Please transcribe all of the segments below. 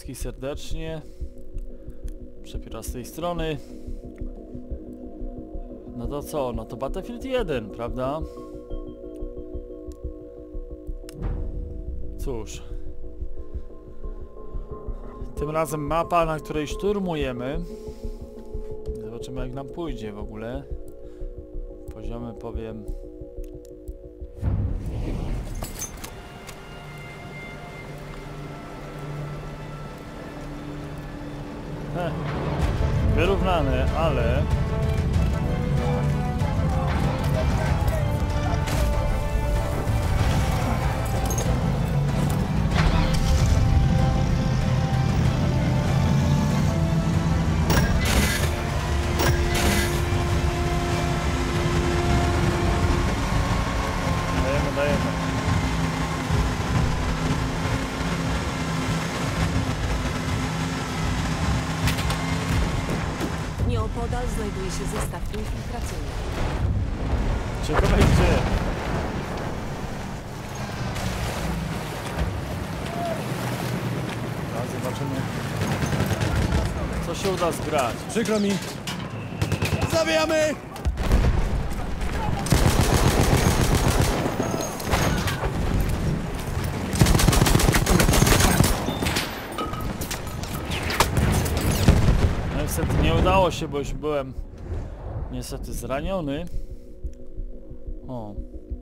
wszystkich serdecznie. Przepiera z tej strony. No to co? No to Battlefield 1, prawda? Cóż. Tym razem mapa, na której szturmujemy. Zobaczymy, jak nam pójdzie w ogóle. Poziomy powiem... wyrównane, ale... Dajemy. Nieopodal znajduje się zestaw infiltracyjny. Ciekawe gdzie? Teraz zobaczymy, co się uda zgrać. Przykro mi. Zabijamy! No niestety nie udało się, bo już byłem niestety zraniony. O.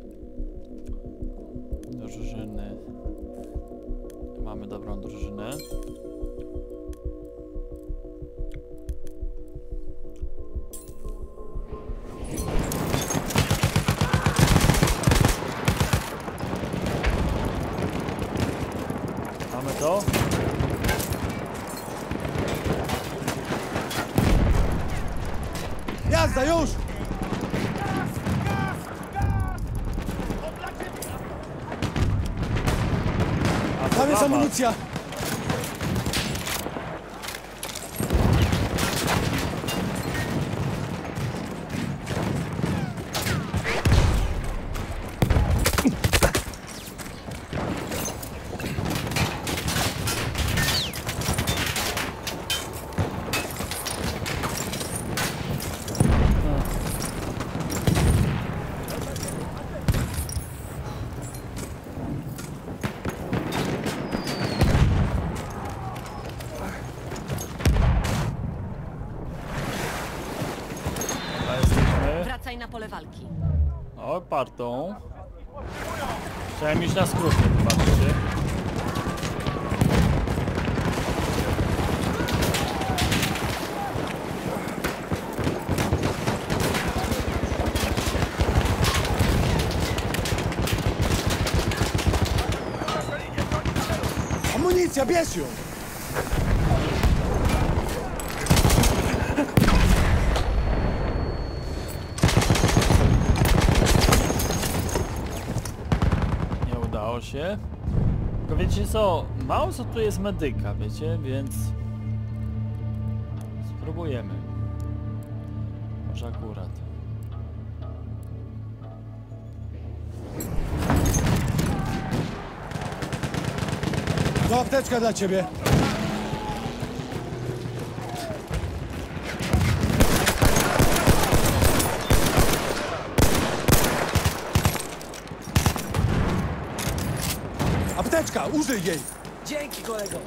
Drużyny. Mamy dobrą drużynę. Mamy to? Jazda, już! A to Tam jest dla was. amunicja! Wracaj na pole walki. O, partą. Chciałem iść na skróty, zobaczcie. Amunicja, bierz ją! Nie udało się. Tylko wiecie co? Mało co tu jest medyka, wiecie? Więc... spróbujemy. Może akurat. To apteczka dla ciebie. Apteczka, użyj jej! Dzięki, kolego.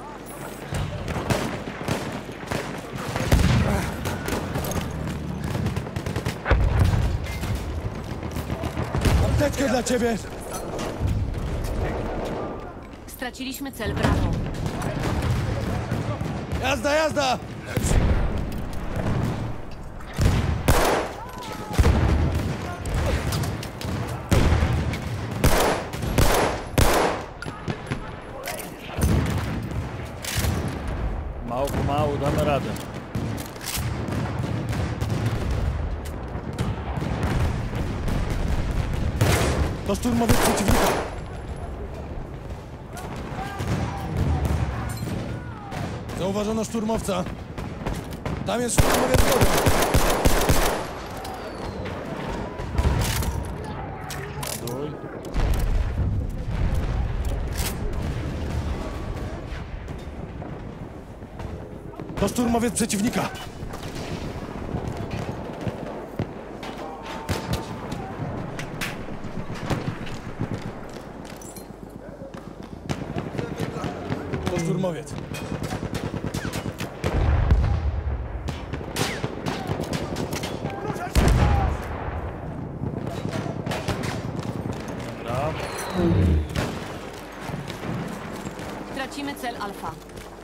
Apteczkę dla ciebie! Straciliśmy cel Brawo. Jazda, jazda! Mało pomału damy radę. To szturmowiec przeciwnika. Zauważono szturmowca. Tam jest szturmowiec góry. Stój. To szturmowiec przeciwnika. To szturmowiec. Dobra. Tracimy cel Alfa.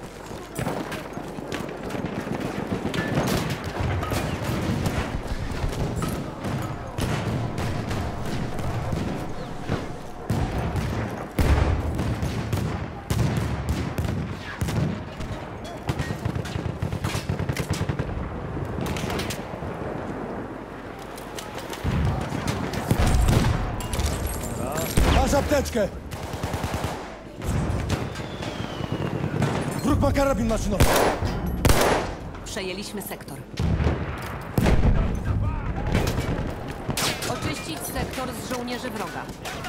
Masz apteczkę! Wróg ma karabin maszynowy. Przejęliśmy sektor. Oczyścić sektor z żołnierzy wroga.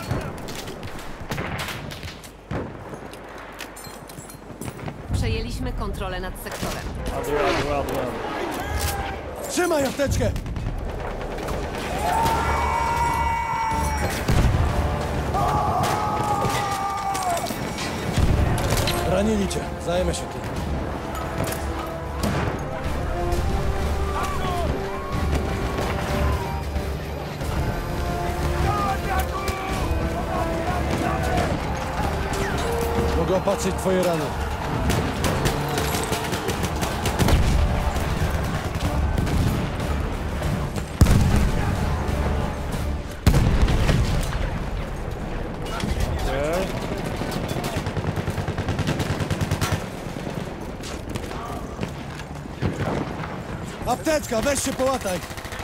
Przejęliśmy kontrolę nad sektorem. Ładuj. Trzymaj apteczkę! Ranili cię. Zajmę się tym. Mogę opatrzyć twoje rany. Okej. Apteczka, weź się połataj.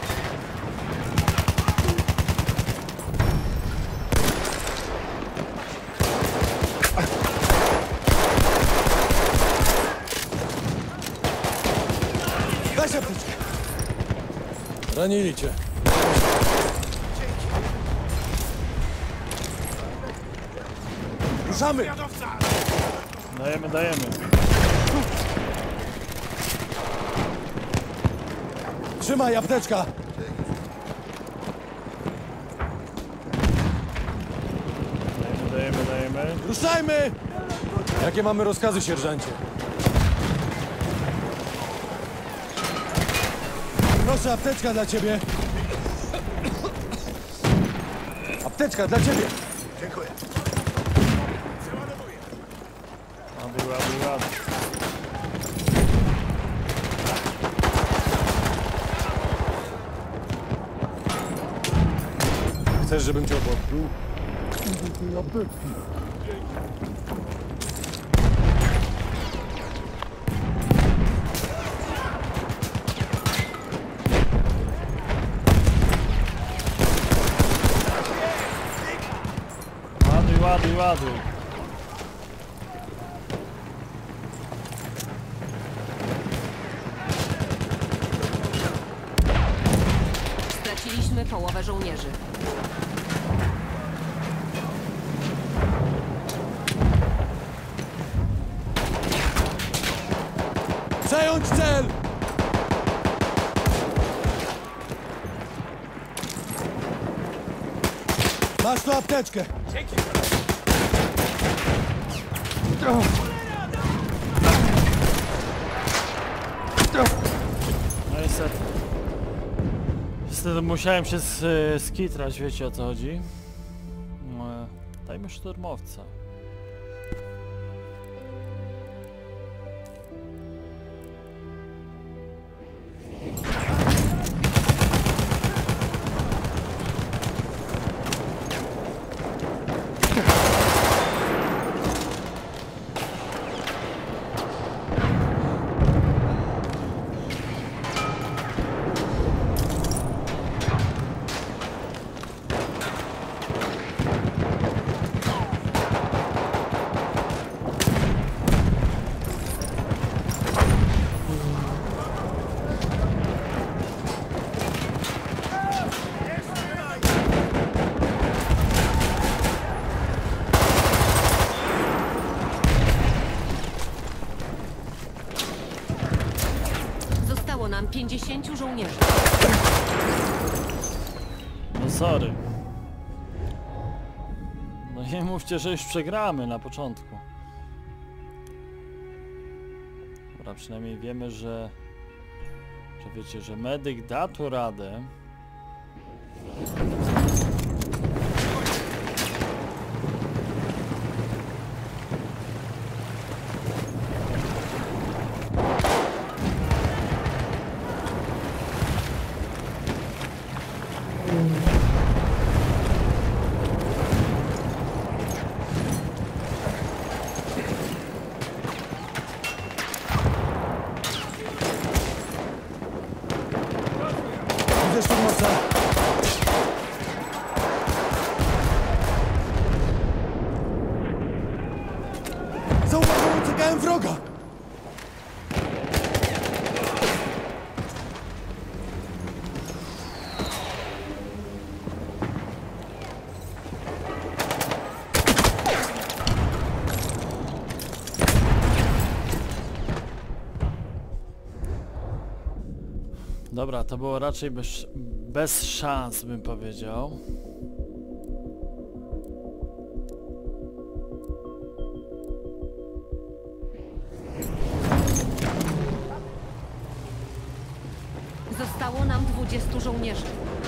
Weź apteczkę. Ranili cię. Ruszamy! Dajemy. Trzymaj, apteczka! Dajemy. Ruszajmy! Jakie mamy rozkazy, sierżancie? Proszę, apteczka dla ciebie. Apteczka dla ciebie. Ładuj. Chcesz, żebym cię odłożył? Ładuj. Straciliśmy połowę żołnierzy. Przejąć cel! Masz tu apteczkę. No niestety. Niestety musiałem się skitrać, wiecie o co chodzi. Dajmy szturmowca. 50 żołnierzy. No sorry. No nie mówcie, że już przegramy na początku. Dobra, przynajmniej wiemy, że wiecie, że medyk da tu radę. Widzę szturmowca. Zauważyłem, uciekałem wroga. Dobra, to było raczej bez szans, bym powiedział. Zostało nam 20 żołnierzy.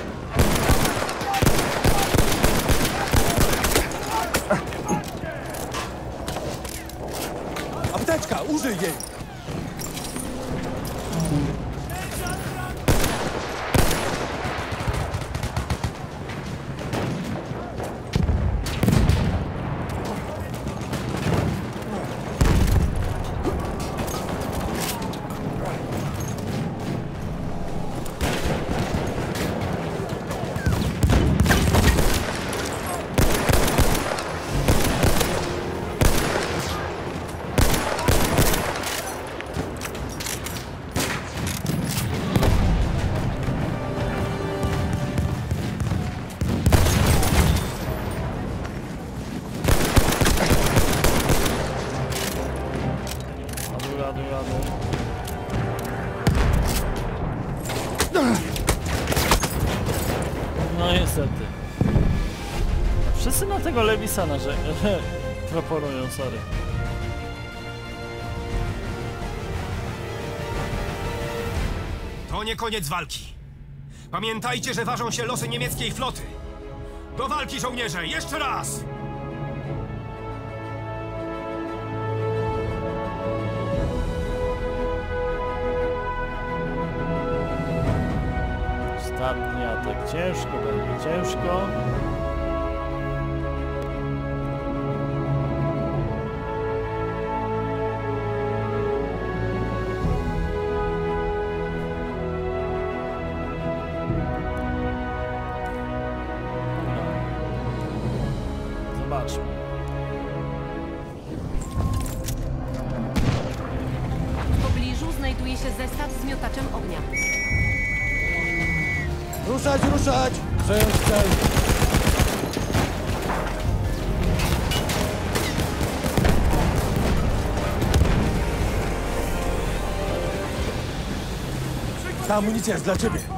Apteczka, użyj jej. No niestety. Wszyscy na tego Lewisa proponują, sorry. To nie koniec walki. Pamiętajcie, że ważą się losy niemieckiej floty. Do walki, żołnierze! Jeszcze raz! Ostatni atak. Ciężko będzie, ciężko. Zobaczmy. W pobliżu znajduje się zestaw z miotaczem ognia. Ruszać, ruszać! Przejąć cel. Ta amunicja jest dla ciebie.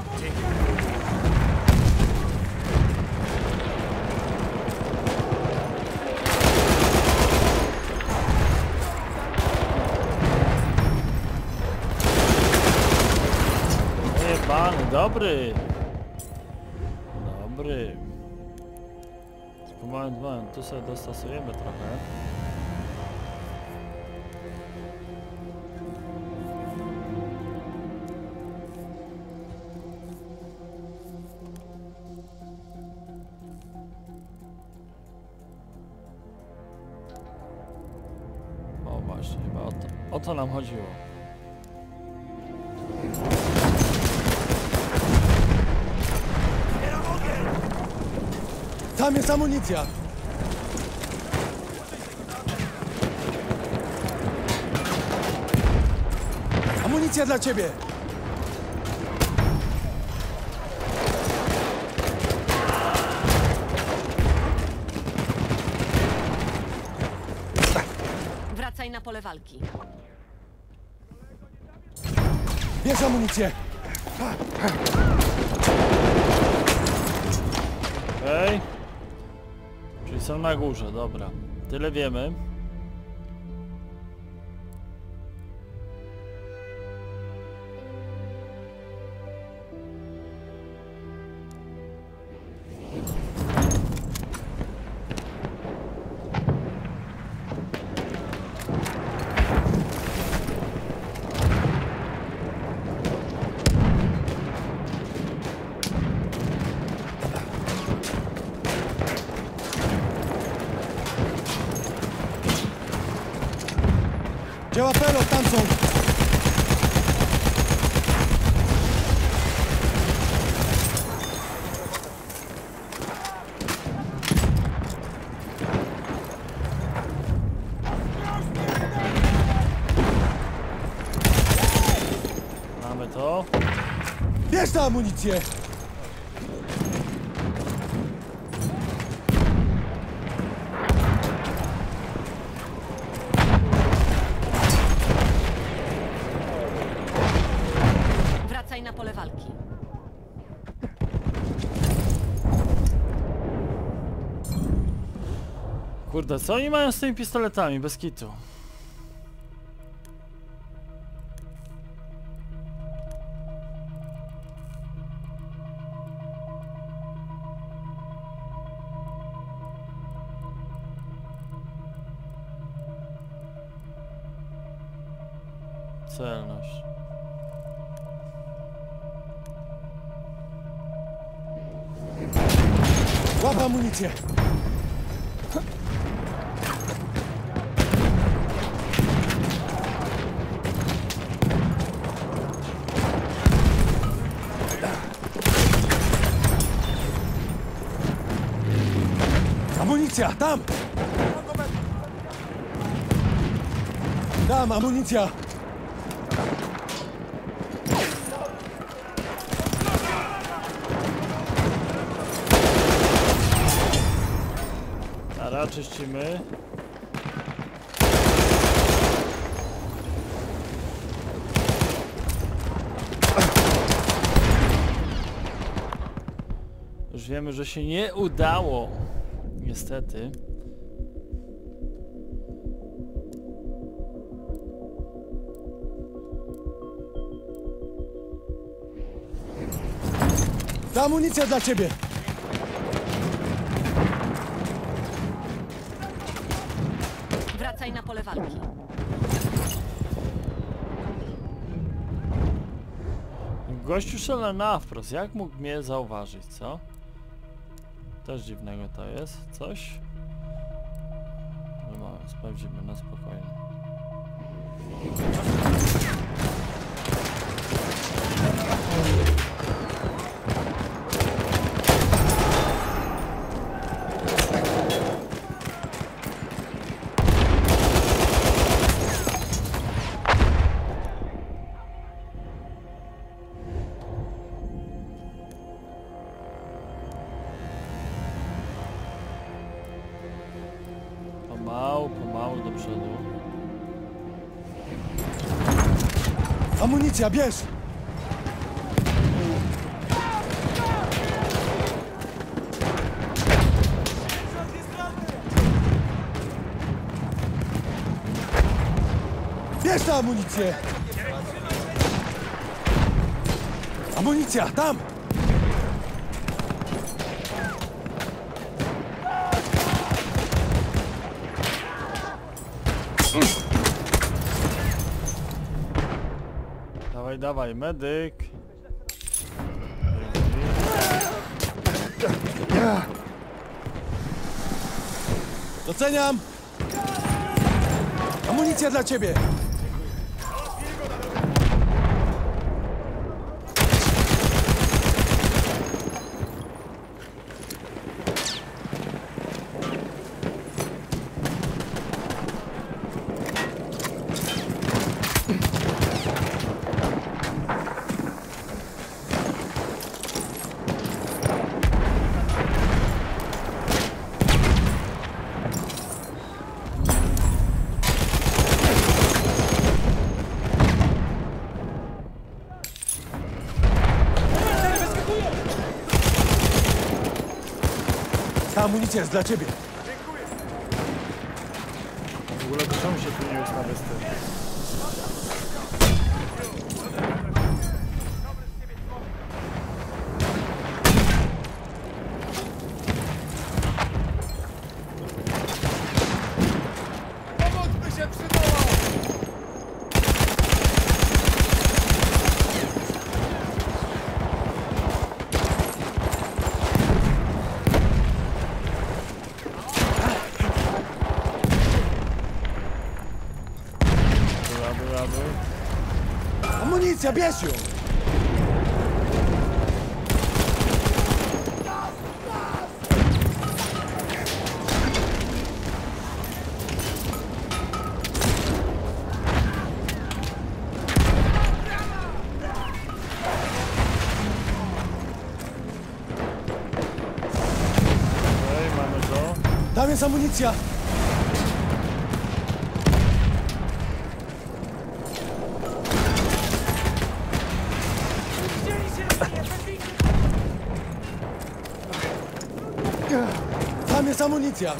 Jebany, dobry. Dobry. Tylko moment, tu sobie dostosujemy trochę. O właśnie, chyba o to nam chodziło. Tam jest amunicja. Amunicja dla ciebie. Wracaj na pole walki. Bierz amunicję. Okej. Czyli są na górze, dobra. Tyle wiemy. Działa pelot, tam są! Mamy to. Bierz tę amunicję! Wracaj na pole walki. Kurde, co oni mają z tymi pistoletami? Bez kitu. Celność. Łap amunicję! Amunicja, tam! Tam, amunicja! Dobra, czyścimy. Już wiemy, że się nie udało. Niestety. Ta amunicja dla ciebie! Wracaj na pole walki. Gościu szalał na wprost. Jak mógł mnie zauważyć, co? Też dziwnego to jest. Coś? No, sprawdzimy na spokojnie. Pomału do przodu. Amunicja, bierz! Bierz tę amunicję! Amunicja, tam! Dawaj, dawaj, medyk. Doceniam! Amunicja dla ciebie! amunicja jest dla ciebie. W ogóle to czemu się tu nie ustawia z tym? Pomoc by się przydała! Była. Amunicja, bierz ją! Okej, mamy to. Tam jest amunicja! Tam jest amunicja!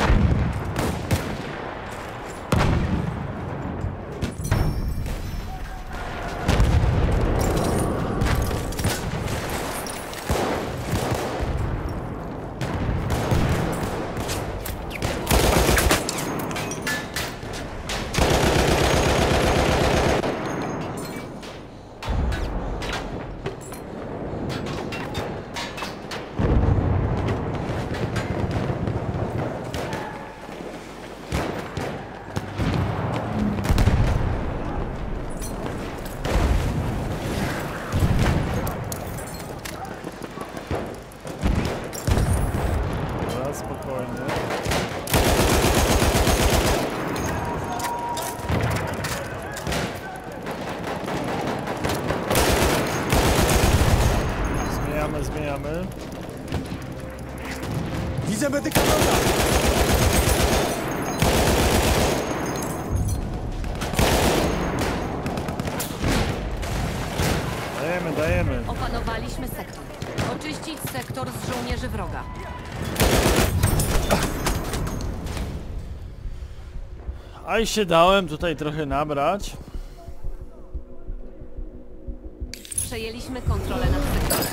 Dobra, spokojnie. Zmieniamy. Widzę medyka wroga! Dajemy. Opanowaliśmy sektor. Oczyścić sektor z żołnierzy wroga. A i się dałem tutaj trochę nabrać. Przejęliśmy kontrolę nad sektorem.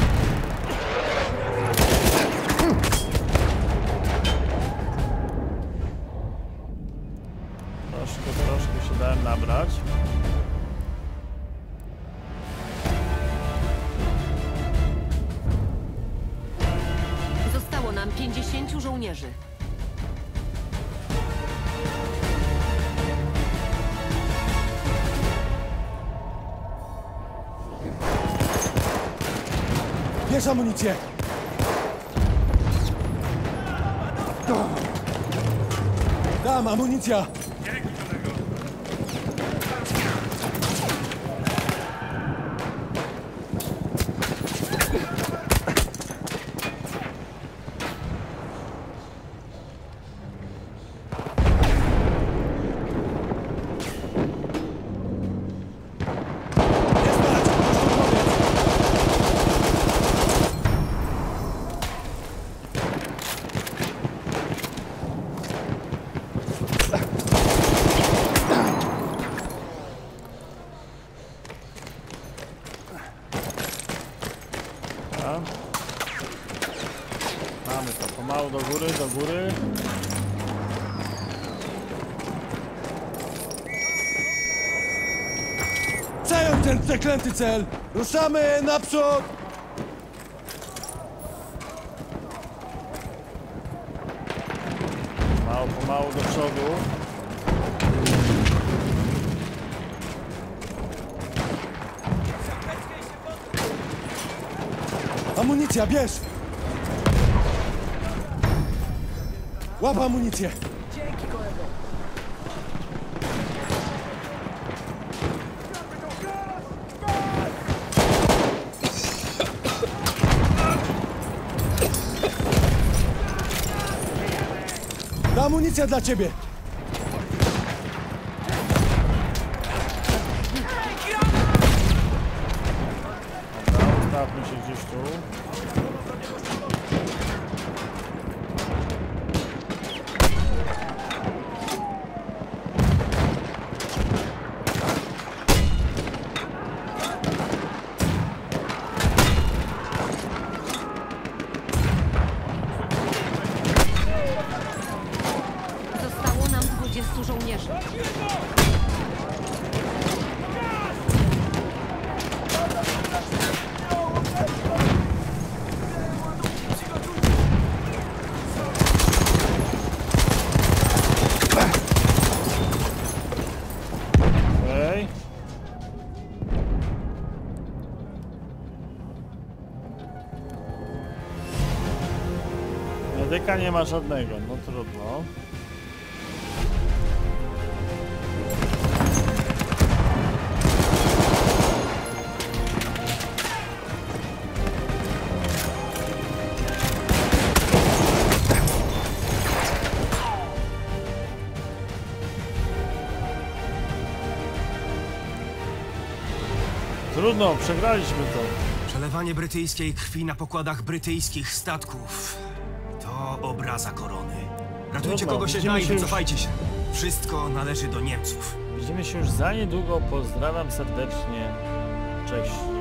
Troszkę się dałem nabrać. Zostało nam 50 żołnierzy. Bierz amunicję! Tam, amunicja! Nie spać! A. Mamy to pomału do góry. Przejąć ten przeklęty cel! Ruszamy naprzód! Pomału do przodu. Amunicja, bierz! Łap amunicję! Ta amunicja dla ciebie! Dobra, ustawmy się gdzieś tu. tu żołnierzy. Okej. Medyka nie ma żadnego, no trudno. Trudno, przegraliśmy to. Przelewanie brytyjskiej krwi na pokładach brytyjskich statków to obraza korony. Ratujcie Trudno, kogo się widzimy da i się już. wycofajcie się. Wszystko należy do Niemców. Widzimy się już za niedługo. Pozdrawiam serdecznie. Cześć.